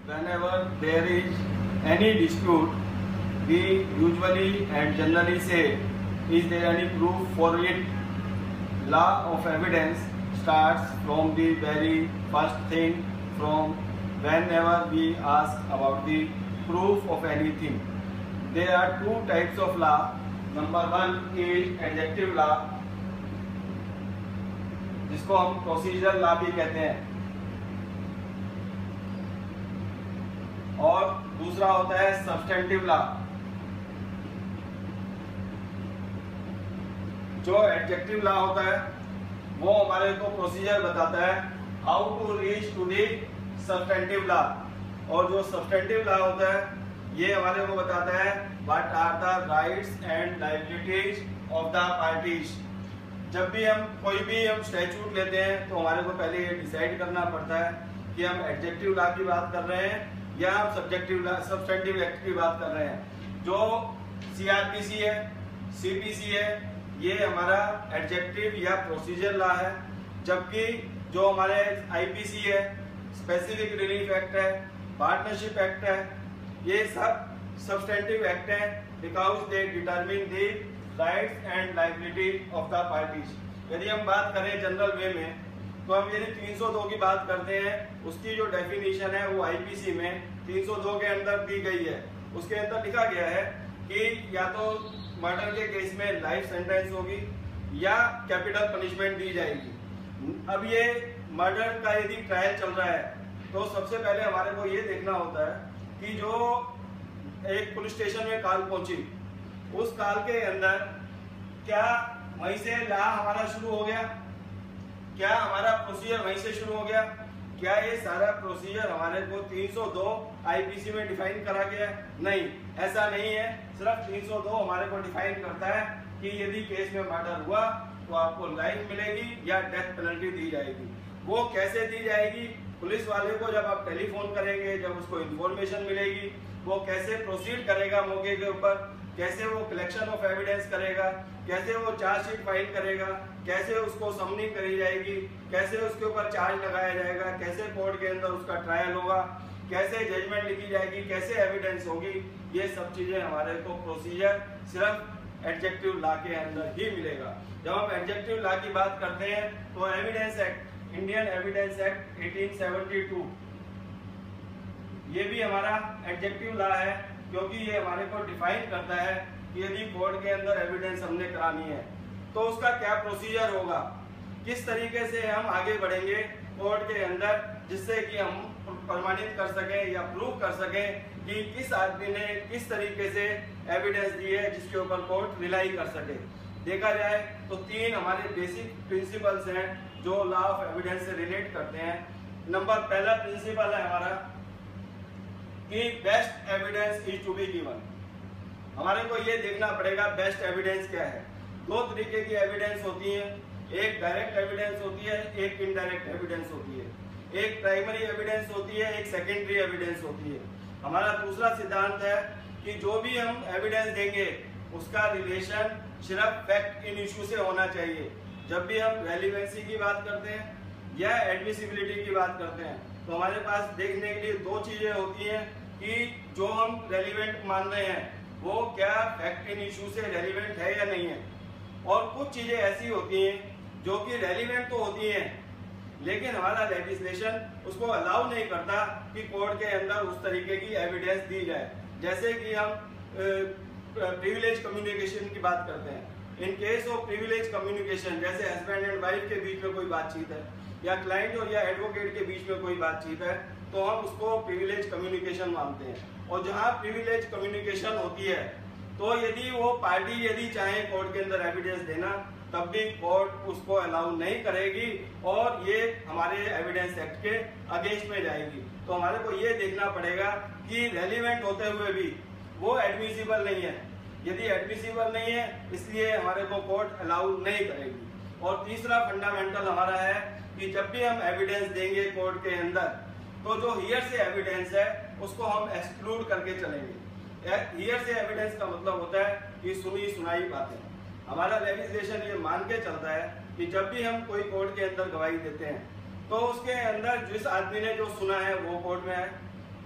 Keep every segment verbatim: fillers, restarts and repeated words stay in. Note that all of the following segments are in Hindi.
whenever there is any dispute, we usually and generally say, is there any proof for it? Law of evidence starts from the very first thing, from whenever we ask about the proof of anything. There are two types of law. Number one is adjective law, जिसको हम प्रोसीजरल लॉ भी कहते हैं, और दूसरा होता है सब्सटेंटिव लॉ। जो एडजेक्टिव लॉ होता है वो हमारे को प्रोसीजर बताता है how to reach to the substantive law, और जो सब्सटेंटिव लॉ होता है ये हमारे को बताता है what are the rights and liabilities of the parties. जब भी हम कोई भी हम स्टैट्यूट लेते हैं तो हमारे को पहले ये डिसाइड करना पड़ता है कि हम एडजेक्टिव लॉ की बात कर रहे हैं या हम सब्जेक्टिव लॉ सब्सटेंटिव एक्ट की बात कर रहे हैं। जो सीआरपीसी है, सीपीसी है, ये हमारा एडजेक्टिव या प्रोसीजर लॉ है, जबकि जो हमारे आईपीसी है, स्पेसिफिक रिलीफ एक्ट है, पार्टनरशिप एक्ट है, ये सब सब्सटेंटिव एक्ट है because they determine the rights and liability of the parties. यदि हम बात करें जनरल वे में तो हम यदि तीन सौ दो की बात करते हैं, उसकी जो डेफिनेशन है वो आईपीसी में तीन सौ दो के अंदर दी गई है। उसके अंदर लिखा गया है कि या तो मर्डर के केस में लाइफ सेंटेंस होगी या कैपिटल पनिशमेंट दी जाएगी। अब ये मर्डर का यदि ट्रायल चल रहा है तो सबसे पहले हमारे को ये देखना होता है कि जो एक पुलिस स्टेशन में कॉल पहुंची, उस कॉल के अंदर क्या वहीं से लॉ हमारा शुरू हो गया, क्या हमारा प्रोसीजर वहीं से शुरू हो गया, क्या ये सारा प्रोसीजर हमारे को तीन सौ दो आईपीसी में डिफाइन करा गया है? नहीं, ऐसा नहीं है। सिर्फ तीन सौ दो हमारे को डिफाइन करता है कि यदि केस में मर्डर हुआ तो आपको लाइफ मिलेगी या डेथ पेनल्टी दी जाएगी। वो कैसे दी जाएगी? पुलिस वाले को जब आप टेलीफोन करेंगे, जब उसको इन्फॉर्मेशन मिलेगी, वो कैसे प्रोसीड करेगा मौके के ऊपर, कैसे वो कलेक्शन ऑफ एविडेंस करेगा, कैसे वो चार्जशीट फाइल करेगा, कैसे उसको समनिंग करी जाएगी, कैसे उसके ऊपर चार्ज लगाया जाएगा, कैसे कोर्ट के अंदर उसका ट्रायल होगा, कैसे जजमेंट लिखी जाएगी, कैसे एविडेंस होगी, ये सब चीजें हमारे को प्रोसीजर सिर्फ एडजेक्टिव लॉ के अंदर ही मिलेगा। जब हम एडजेक्टिव लॉ की बात करते हैं तो evidence act, Indian evidence act अठारह सौ बहत्तर, ये भी हमारा एडजेक्टिव लॉ है, क्योंकि ये हमारे को डिफाइन करता है कि यदि कोर्ट के अंदर एविडेंस हमने करानी है तो उसका क्या प्रोसीजर होगा, किस तरीके से हम आगे बढ़ेंगे कोर्ट के अंदर, जिससे कि हम प्रमाणित कर सकें या प्रूव कर सकें कि किस आदमी ने किस तरीके से एविडेंस दी है जिसके ऊपर कोर्ट रिलाई कर सके। देखा जाए तो तीन हमारे बेसिक प्रिंसिपल्स हैं जो लॉ ऑफ एविडेंस से रिलेट करते हैं। नंबर पहला प्रिंसिपल है हमारा कि best evidence is to be given. हमारे को ये देखना पड़ेगा बेस्ट एविडेंस क्या है। दो तरीके की एविडेंस होती है, एक डायरेक्ट एविडेंस होती है, एक इनडायरेक्ट एविडेंस होती है, एक प्राइमरी एविडेंस होती है, एक सेकेंडरी एविडेंस होती है। हमारा दूसरा सिद्धांत है कि जो भी हम एविडेंस देंगे उसका रिलेशन सिर्फ फैक्ट इन इश्यू से होना चाहिए। जब भी हम रेलिवेंसी की बात करते हैं या एडमिसिबिलिटी की बात करते हैं तो हमारे पास देखने के लिए दो चीजें होती हैं कि जो हम रेलिवेंट मान रहे हैं वो क्या फैक्ट इन इश्यू से रेलिवेंट है या नहीं है, और कुछ चीजें ऐसी होती हैं जो कि रेलिवेंट तो होती हैं लेकिन हमारा लेजिस्लेशन उसको अलाउ नहीं करता कि कोर्ट के अंदर उस तरीके की एविडेंस दी जाए। जैसे कि हम प्रिविलेज कम्युनिकेशन की बात करते हैं, in case of privilege communication, जैसे हस्बैंड एंड वाइफ के बीच में कोई बातचीत है या क्लाइंट और या एडवोकेट के बीच में कोई बातचीत है, तो हम उसको प्रिविलेज कम्युनिकेशन मानते हैं। और जहां प्रिविलेज कम्युनिकेशन होती है तो यदि वो पार्टी यदि चाहे कोर्ट के अंदर एविडेंस देना तब भी कोर्ट उसको अलाउ नहीं करेगी और ये हमारे एविडेंस एक्ट के अगेंस्ट में जाएगी। तो हमारे को ये देखना पड़ेगा कि रेलिवेंट होते हुए भी वो एडमिसिबल नहीं है। यदि एडमिसिबल नहीं है इसलिए हमारे को कोर्ट अलाउ नहीं करेगी। और तीसरा फंडामेंटल हमारा है कि जब भी हम एविडेंस देंगे कोर्ट के अंदर तो जो हियर से एविडेंस है उसको हम एक्सक्लूड करके चलेंगे। हियर से एविडेंस का मतलब होता है कि सुनी सुनाई बातें। हमारा लेजिस्लेशन ये मान के चलता है कि जब भी हम कोई कोर्ट के अंदर गवाही देते हैं तो उसके अंदर जिस आदमी ने जो सुना है वो कोर्ट में आए,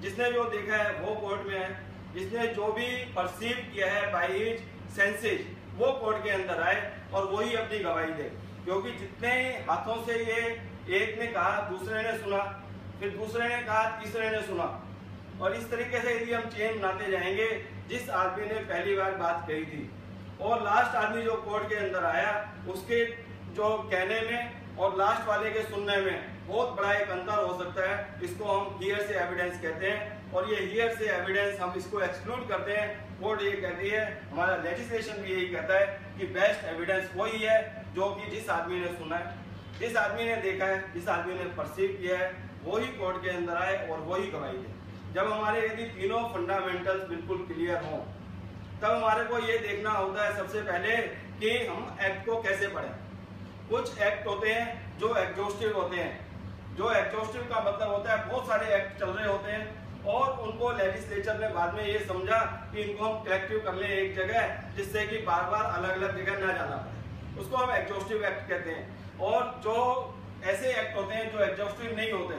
जिसने जो देखा है वो कोर्ट में है, जिसने जो भी परसीव किया है बाय हिज सेंसेस वो कोर्ट के अंदर आए और वही अपनी गवाही दे। क्योंकि जितने हाथों से ये एक ने कहा, दूसरे ने सुना, फिर दूसरे ने कहा, तीसरे ने सुना, और इस तरीके से यदि हम चेन बनाते जाएंगे, जिस आदमी ने पहली बार बात कही थी और लास्ट आदमी जो कोर्ट के अंदर आया उसके जो कहने में और लास्ट वाले के सुनने में बहुत बड़ा एक अंतर हो सकता है। इसको हम हियर से एविडेंस कहते हैं, और ये हियर से एविडेंस हम इसको एक्सक्लूड करते हैं। कोर्ट ये कहती है, हमारा लेजिस्लेशन भी यही कहता है कि बेस्ट एविडेंस वही है जो कि जिस आदमी ने सुना है, जिस आदमी ने देखा है, जिस आदमी ने परसीव किया है, वही कोर्ट के अंदर आए और वही गवाही दे। जब हमारे यदि तीनों फंडामेंटल्स बिल्कुल क्लियर हों, तब हमारे को ये देखना होता है सबसे पहले कि हम एक्ट को कैसे पढ़ें। कुछ एक्ट होते हैं जो एग्जॉस्टिव होते हैं। जो एग्जॉस्टिव का मतलब होता है बहुत सारे एक्ट चल रहे होते हैं और उनको लेजिस्लेचर ने बाद में ये समझा कि इनको हम कलेक्टिव कर लें एक जगह, जिससे कि बार बार अलग अलग जगह ना जाना पड़े, उसको हम एग्जॉस्टिव एक्ट कहते हैं। और जो ऐसे एक्ट होते हैं जो एग्जॉस्टिव नहीं होते,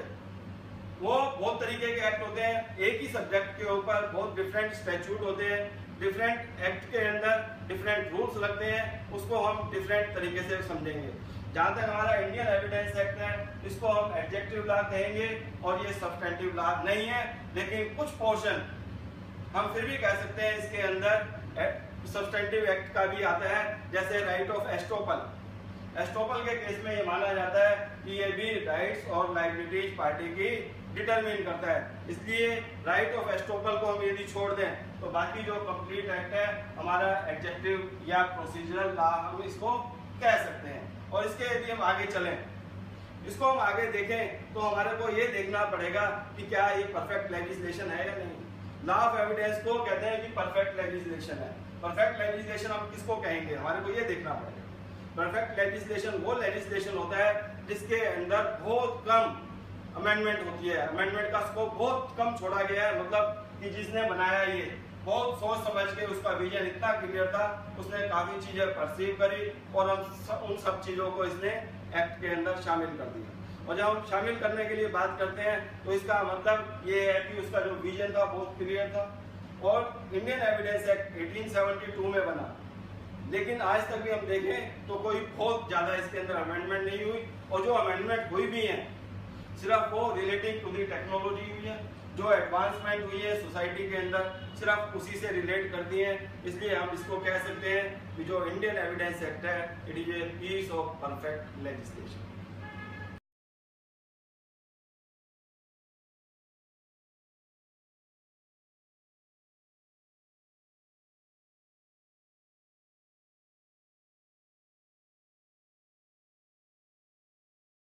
वो बहुत तरीके के एक्ट होते हैं। एक ही सब्जेक्ट के ऊपर बहुत डिफरेंट स्टैट्यूट होते हैं, डिफरेंट एक्ट के अंदर डिफरेंट रूल्स लगते हैं, उसको हम डिफरेंट तरीके से समझेंगे। जहां तक हमारा इंडियन एविडेंस एक्ट है, इसको हम एडजेक्टिव लॉ कहेंगे और ये सब्सटेंटिव लॉ नहीं है, लेकिन कुछ पोर्शन हम फिर भी कह सकते हैं इसके अंदर सब्सटेंटिव एक्ट का भी आता है। जैसे राइट ऑफ एस्टोपल, एस्टोपल के केस में ये माना जाता है कि ये भी राइट्स और लायबिलिटीज पार्टी की डिटरमिन करता है। इसलिए राइट ऑफ एस्टोपल को हम यदि छोड़ दें तो बाकी जो कंप्लीट एक्ट है हमारा एडजेक्टिव या प्रोसीजरल लॉ हम इसको कह सकते हैं। और इसके यदि हम आगे चलें, इसको हम आगे देखें, तो हमारे को ये देखना पड़ेगा कि क्या ये परफेक्ट लेजिस्लेशन है या नहीं। लॉ ऑफ एविडेंस को कहते हैं कि परफेक्ट लेजिस्लेशन है। परफेक्ट लेजिस्लेशन हम किसको कहेंगे, हमारे को ये देखना पड़ेगा। परफेक्ट लेजिस्लेशन वो लेजिस्लेशन होता है जिसके अंदर बहुत कम अमेंडमेंट होती है, अमेंडमेंट का स्कोप बहुत कम छोड़ा गया है। मतलब कि जिसने बनाया ये बहुत सोच समझ के, उसका विजन इतना क्लियर था, उसने काफी चीजें परसीव करी और हम सब, उन सब चीजों को इसने एक्ट के अंदर शामिल कर दिया। और जब हम शामिल करने के लिए बात करते हैं तो इसका मतलब ये है कि उसका जो विजन था बहुत क्लियर था। और इंडियन एविडेंस एक्ट अठारह सौ बहत्तर में बना, लेकिन आज तक भी हम देखें तो कोई बहुत ज्यादा इसके अंदर अमेंडमेंट नहीं हुई, और जो अमेंडमेंट हुई भी है सिर्फ वो रिलेटिंग टू दी टेक्नोलॉजी हुई है, जो एडवांसमेंट हुई है सोसाइटी के अंदर सिर्फ उसी से रिलेट करती है। इसलिए हम इसको कह सकते हैं कि जो इंडियन एविडेंस एक्ट है, it is a piece of perfect legislation.